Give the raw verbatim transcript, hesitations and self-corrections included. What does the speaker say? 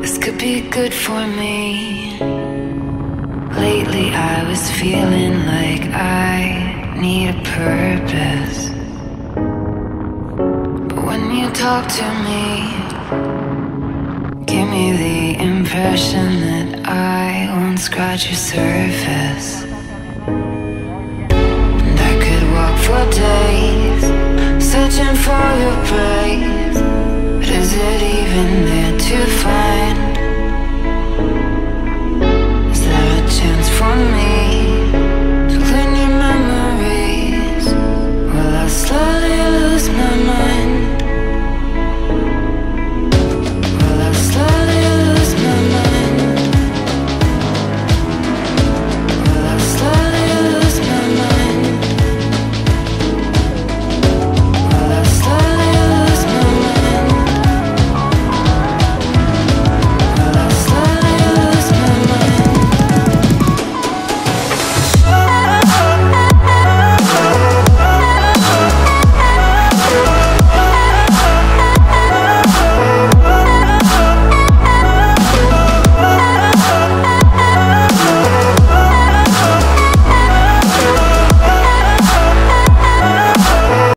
This could be good for me. Lately I was feeling like I need a purpose. But when you talk to me, give me the impression that I won't scratch your surface. And I could walk for days